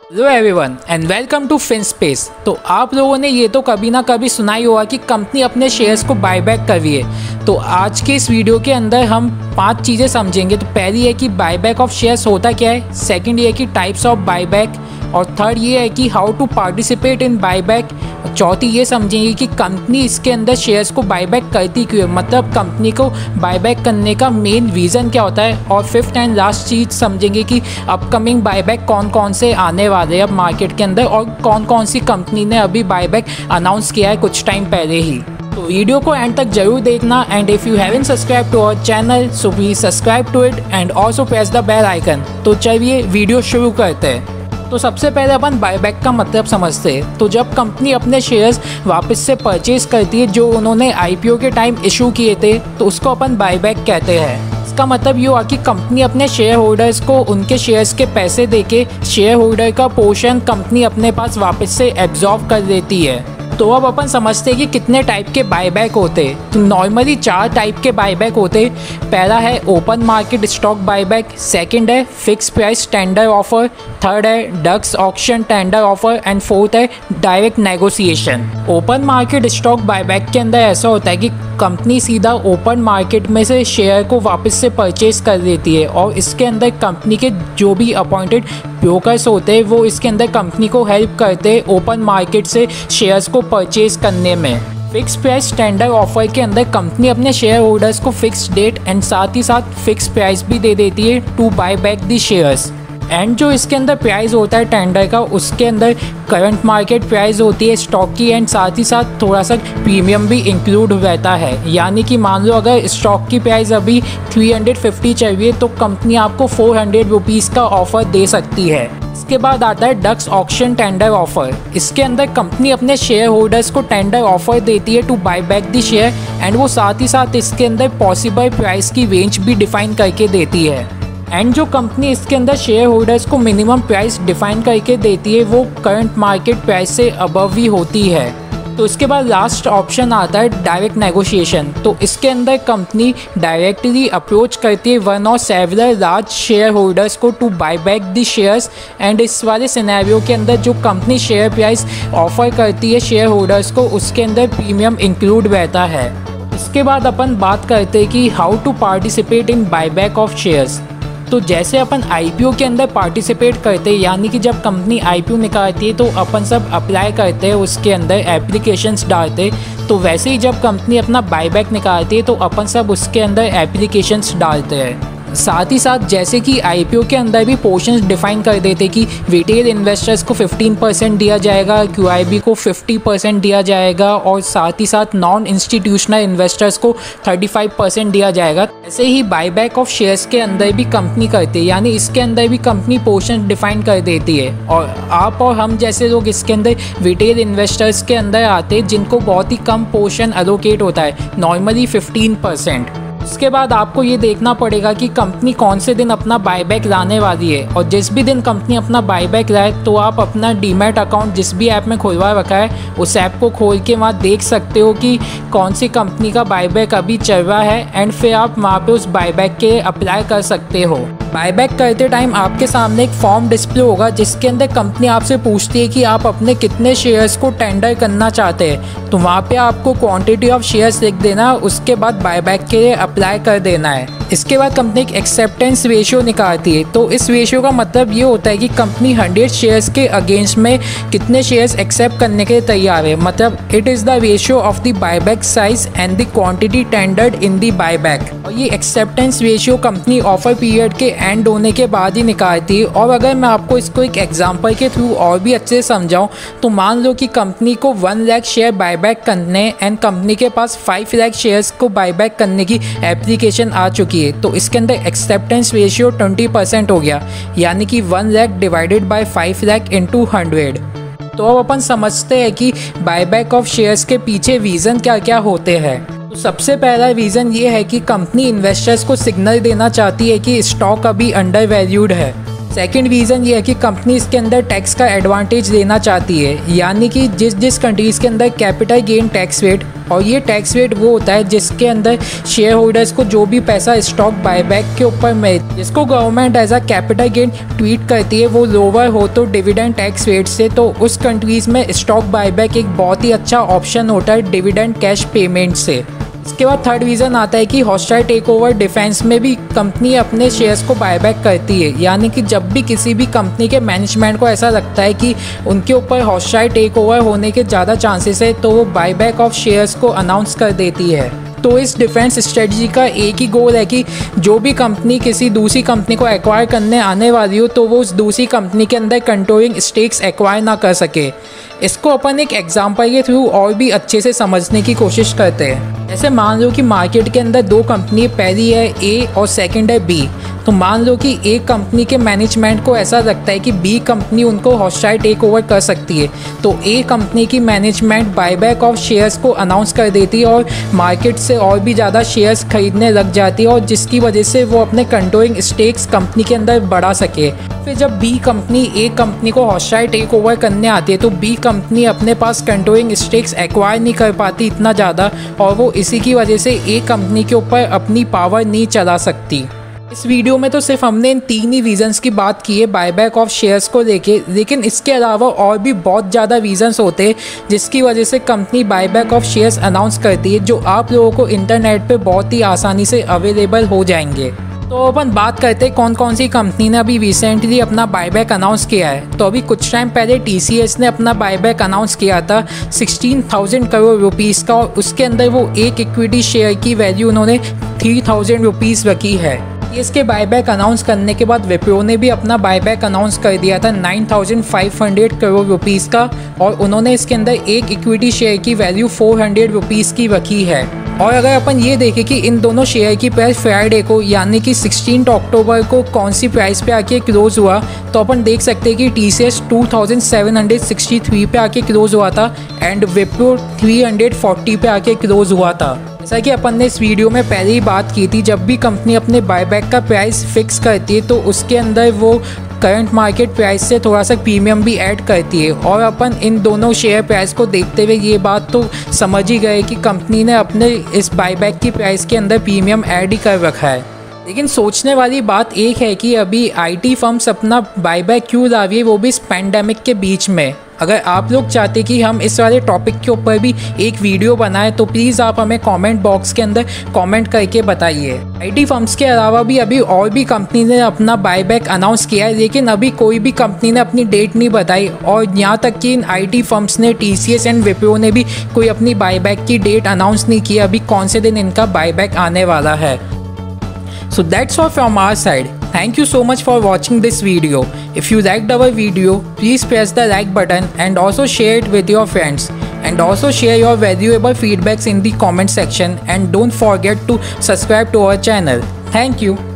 Hello everyone and welcome to Finspace. तो आप लोगों ने ये तो कभी ना कभी सुना ही होगा कि कंपनी अपने शेयर्स को बायबैक कर रही है। तो आज के इस वीडियो के अंदर हम 5 चीज़ें समझेंगे। तो पहली है कि बायबैक ऑफ शेयर्स होता क्या है, सेकंड ये है कि टाइप्स ऑफ बायबैक, और थर्ड ये है कि how to participate in buyback, चौथी ये समझेंगे कि कंपनी इसके अंदर शेयर्स को बायबैक करती क्यों है, मतलब कंपनी को बायबैक करने का मेन रीज़न क्या होता है, और फिफ्थ एंड लास्ट चीज़ समझेंगे कि अपकमिंग बायबैक कौन कौन से आने वाले हैं अब मार्केट के अंदर, और कौन कौन सी कंपनी ने अभी बायबैक अनाउंस किया है कुछ टाइम पहले ही। तो वीडियो को एंड तक जरूर देखना, and if you haven't subscribe to our channel so please subscribe to it and also press the bell icon. तो चलिए वीडियो शुरू करते हैं। तो सबसे पहले अपन बायबैक का मतलब समझते हैं। तो जब कंपनी अपने शेयर्स वापस से परचेज करती है जो उन्होंने आईपीओ के टाइम इशू किए थे, तो उसको अपन बायबैक कहते हैं। इसका मतलब ये हुआ कि कंपनी अपने शेयर होल्डर्स को उनके शेयर्स के पैसे देके शेयर होल्डर का पोर्शन कंपनी अपने पास वापस से एब्जॉर्ब कर देती है। तो अब अपन समझते हैं कि कितने टाइप के बायबैक होते हैं। तो नॉर्मली 4 टाइप के बायबैक होते हैं। पहला है open market stock buyback, second है fix price tender offer, third है Dutch auction tender offer, and fourth है direct negotiation. Open market stock buyback के अंदर ऐसा होता है कि कंपनी सीधा ओपन मार्केट में से शेयर को वापस से परचेज कर देती है, और इसके अंदर कंपनी के जो भी अपॉइंटेड ब्रोकर्स होते हैं वो इसके अंदर कंपनी को हेल्प करते हैं ओपन मार्केट से शेयर्स को परचेज करने में। फिक्स प्राइस टेंडर ऑफर के अंदर कंपनी अपने शेयर होल्डर्स को फिक्स डेट एंड साथ ही साथ फिक्स प्राइस भी दे देती है to buy back the shares. And जो इसके अंदर प्राइस होता है टेंडर का, उसके अंदर करंट मार्केट प्राइस होती है स्टॉक की, एंड साथ ही साथ थोड़ा सा प्रीमियम भी इंक्लूड रहता है। यानी कि मान लो अगर स्टॉक की प्राइस अभी 350 चल रही है तो कंपनी आपको 400 रुपीज़ का ऑफर दे सकती है। इसके बाद आता है डक्स ऑक्शन टेंडर ऑफर। इसके अंदर कंपनी अपने शेयर होल्डर्स को टेंडर ऑफर देती है to buy back the share, and वो साथ ही साथ इसके अंदर पॉसिबल प्राइस की रेंज भी डिफाइन करके देती है। एंड जो कंपनी इसके अंदर शेयर होल्डर्स को मिनिमम प्राइस डिफाइन करके देती है वो करंट मार्केट प्राइस से अबव ही होती है। तो इसके बाद लास्ट ऑप्शन आता है डायरेक्ट नेगोशिएशन। तो इसके अंदर कंपनी डायरेक्टली अप्रोच करती है वन और सेवरल लार्ज शेयर होल्डर्स को to buy back the shares, and इस वाले सिनेरियो के अंदर जो कंपनी शेयर प्राइस ऑफर करती है शेयर होल्डर्स को उसके अंदर प्रीमियम इंक्लूड रहता है। इसके बाद अपन बात करते हैं कि how to participate in buyback of shares. तो जैसे अपन आईपीओ के अंदर पार्टिसिपेट करते हैं, यानी कि जब कंपनी आईपीओ निकालती है तो अपन सब अप्लाई करते हैं, उसके अंदर एप्लीकेशंस डालते हैं। तो वैसे ही जब कंपनी अपना बायबैक निकालती है तो अपन सब उसके अंदर एप्लीकेशंस डालते हैं। साथ ही साथ जैसे कि आईपीओ के अंदर भी पोर्शंस डिफाइन कर देते कि रिटेल इन्वेस्टर्स को 15% दिया जाएगा, क्यूआईबी को 50% दिया जाएगा, और साथ ही साथ नॉन इंस्टीट्यूशनल इन्वेस्टर्स को 35% दिया जाएगा। ऐसे ही बायबैक ऑफ शेयर्स के अंदर भी कंपनी करती है, यानी इसके अंदर भी कंपनी पोर्शन डिफाइन कर देती है, और आप और हम जैसे लोग इसके अंदर रिटेल इन्वेस्टर्स के अंदर आते हैं जिनको बहुत ही कम पोर्शन एलोकेट होता है, नॉर्मली 15%। उसके बाद आपको ये देखना पड़ेगा कि कंपनी कौन से दिन अपना बायबैक लाने वाली है, और जिस भी दिन कंपनी अपना बायबैक लाए तो आप अपना डीमैट अकाउंट जिस भी ऐप में खुलवा रखा है उस ऐप को खोल के वहाँ देख सकते हो कि कौन सी कंपनी का बायबैक अभी चल रहा है, एंड फिर आप वहाँ पे उस बायबैक के अप्लाई कर सकते हो। बायबैक करते टाइम आपके सामने एक फॉर्म डिस्प्ले होगा जिसके अंदर कंपनी आपसे पूछती है कि आप अपने कितने शेयर्स को टेंडर करना चाहते हैं। तो वहाँ पे आपको क्वांटिटी ऑफ शेयर्स लिख देना, उसके बाद बायबैक के लिए अप्लाई कर देना है। इसके बाद कंपनी एक एक्सेप्टेंस रेशियो निकालती है। तो इस रेशियो का मतलब ये होता है कि कंपनी 100 शेयर्स के अगेंस्ट में कितने शेयर्स एक्सेप्ट करने के लिए तैयार है, मतलब it is the ratio of the buyback size and the quantity tendered in the buyback. और ये acceptance ratio company offer period के एंड होने के बाद ही निकालती है। और अगर मैं आपको इसको एक एग्जांपल के थ्रू और भी अच्छे से समझाऊं तो मान लो कि कंपनी को 1 लाख शेयर बायबैक करने एंड कंपनी के पास 5 लाख शेयर्स को बायबैक करने की एप्लीकेशन आ चुकी है। तो इसके अंदर एक्सेप्टेंस रेशियो 20% हो गया, यानी कि 1 lakh divided by 5 lakh into 100। तो अब अपन समझते हैं कि बायबैक ऑफ शेयर्स के पीछे रीज़न क्या क्या होते हैं। तो सबसे पहला रीज़न ये है कि कंपनी इन्वेस्टर्स को सिग्नल देना चाहती है कि स्टॉक अभी अंडर वैल्यूड है। सेकेंड रीज़न ये है कि कंपनी इसके अंदर टैक्स का एडवांटेज लेना चाहती है, यानी कि जिस कंट्रीज़ के अंदर कैपिटल गेन टैक्स रेट और ये टैक्स रेट वो होता है जिसके अंदर शेयर होल्डर्स को जो भी पैसा स्टॉक बायबैक के ऊपर मिले, जिसको government as a capital gain treat करती है, वो लोअर हो तो डिविडेंड टैक्स रेट से, तो उस कंट्रीज़ में स्टॉक बायबैक एक बहुत ही अच्छा ऑप्शन होता है डिविडेंड कैश पेमेंट से। इसके बाद थर्ड रीज़न आता है कि हॉस्टाइल टेक ओवर डिफेंस में भी कंपनी अपने शेयर्स को बायबैक करती है, यानी कि जब भी किसी भी कंपनी के मैनेजमेंट को ऐसा लगता है कि उनके ऊपर हॉस्टाइल टेक ओवर होने के ज़्यादा चांसेस है, तो वो बायबैक ऑफ शेयर्स को अनाउंस कर देती है। तो इस डिफेंस स्ट्रेटजी का एक ही गोल है कि जो भी कंपनी किसी दूसरी कंपनी को एक्वायर करने आने वाली हो, तो वो उस दूसरी कंपनी के अंदर कंट्रोलिंग स्टेक्स एक्वायर ना कर सके। इसको अपन एक एग्जांपल के थ्रू और भी अच्छे से समझने की कोशिश करते हैं। जैसे मान लो कि मार्केट के अंदर दो कंपनी, पहली है ए और सेकंड है बी। तो मान लो कि ए कंपनी के मैनेजमेंट को ऐसा लगता है कि बी कंपनी उनको हॉस्टाइल टेक ओवर कर सकती है, तो ए कंपनी की मैनेजमेंट बायबैक ऑफ शेयर्स को अनाउंस कर देती है और मार्केट से और भी ज़्यादा शेयर्स खरीदने लग जाती है, और जिसकी वजह से वो अपने कंट्रोलिंग स्टेक्स कंपनी के अंदर बढ़ा सके। फिर जब बी कंपनी ए कंपनी को हॉस्टाइल टेक ओवर करने आती है, तो बी कंपनी अपने पास कंट्रोलिंग स्टेक्स एक्वायर नहीं कर पाती इतना ज़्यादा, और वो इसी की वजह से ए कंपनी के ऊपर अपनी पावर नहीं चला सकती। इस वीडियो में तो सिर्फ हमने इन तीन ही रीज़न्स की बात की है बायबैक ऑफ शेयर्स को लेके, लेकिन इसके अलावा और भी बहुत ज़्यादा रीज़न्स होते हैं जिसकी वजह से company buyback of shares announce करती है, जो आप लोगों को इंटरनेट पे बहुत ही आसानी से अवेलेबल हो जाएंगे। तो अपन बात करते हैं कौन कौन सी कंपनी ने अभी रिसेंटली अपना बायबैक अनाउंस किया है। तो अभी कुछ टाइम पहले TCS ने अपना बायबैक अनाउंस किया था 16,000 करोड़ रुपीज़ का, और उसके अंदर वो एक इक्विटी शेयर की वैल्यू उन्होंने 3,000 रुपीज़ रखी है। इसके बायबैक अनाउंस करने के बाद विप्रो ने भी अपना बायबैक अनाउंस कर दिया था 9,500 करोड़ रुपीज़ का, और उन्होंने इसके अंदर एक इक्विटी शेयर की वैल्यू 400 रुपीज़ की रखी है। और अगर अपन ये देखें कि इन दोनों शेयर की प्राइस फ्राइडे को यानी कि 16 अक्टूबर को कौन सी प्राइस पे आके क्लोज हुआ, तो अपन देख सकते हैं कि TCS 2,763 पे आके क्लोज हुआ था एंड विप्रो 340 पे आके क्लोज हुआ था। जैसा कि अपन ने इस वीडियो में पहले ही बात की थी, जब भी कंपनी अपने बायबैक का प्राइस फिक्स करती है तो उसके अंदर वो करंट मार्केट प्राइस से थोड़ा सा प्रीमियम भी ऐड करती है, और अपन इन दोनों शेयर प्राइस को देखते हुए ये बात तो समझ ही गए कि कंपनी ने अपने इस बायबैक की प्राइस के अंदर प्रीमियम ऐड ही कर रखा है। लेकिन सोचने वाली बात एक है कि अभी IT फर्म्स अपना बायबैक क्यों ला रही है, वो भी इस पैंडेमिक के बीच में। अगर आप लोग चाहते कि हम इस वाले टॉपिक के ऊपर भी एक वीडियो बनाएं, तो प्लीज़ आप हमें कमेंट बॉक्स के अंदर कमेंट करके बताइए। IT फर्म्स के अलावा भी अभी और भी कंपनी ने अपना बायबैक अनाउंस किया है, लेकिन अभी कोई भी कंपनी ने अपनी डेट नहीं बताई, और यहाँ तक कि इन IT फर्म्स ने TCS एंड विप्रो ने भी कोई अपनी बायबैक की डेट अनाउंस नहीं की अभी कौन से दिन इनका बायबैक आने वाला है। So that's all from our side. Thank you so much for watching this video. If you liked our video, please press the like button and also share it with your friends. And also share your valuable feedbacks in the comment section, and don't forget to subscribe to our channel. Thank you.